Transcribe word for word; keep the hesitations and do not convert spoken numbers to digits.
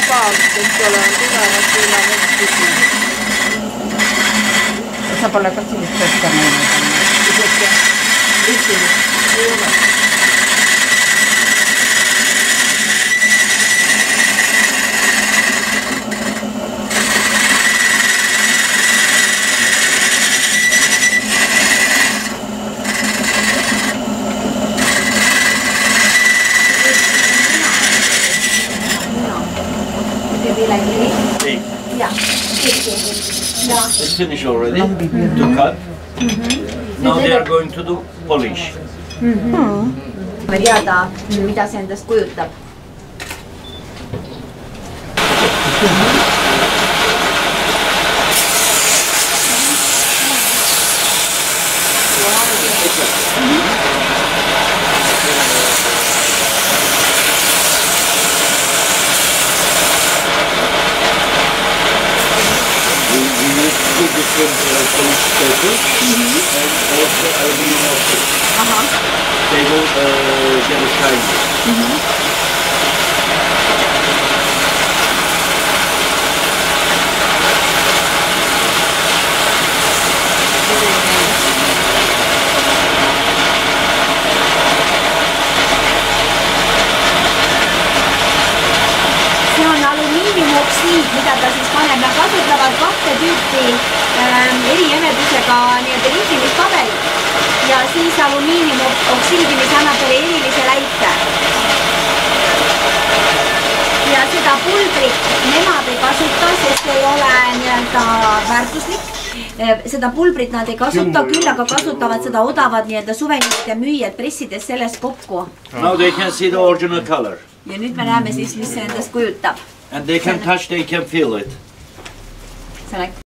vabalt, eks ole, on tulevad üle võtsi. Sa pole ka sellist tõsta meile. Ütleme, ei ole. It's finished already to cut. Now they are going to do polish. Ma teada, mida see endast kujutab. Two different uh, polish papers mm-hmm. and also aluminum foil. Uh-huh. They will uh, get a shine. Mm-hmm. See on alumiiniumoksiid, mida ta siis paneb. Nad kasutavad kahte tüüpi ähm, eriemedusega nii-öelda lihdimiskabelit ja siis alumiiniumoksiidi, mis annab teile erilise läite. Ja seda pulbrit nemad ei kasuta, sest ei ole nii-öelda väärtuslik. Seda pulbrit nad ei kasuta, küll aga kasutavad seda odavad nii-öelda suveniiride müüjad pressides sellest kokku. Now they can see the original color. Ja nüüd me näeme siis, mis see endast kujutab. And they can touch, they can feel it.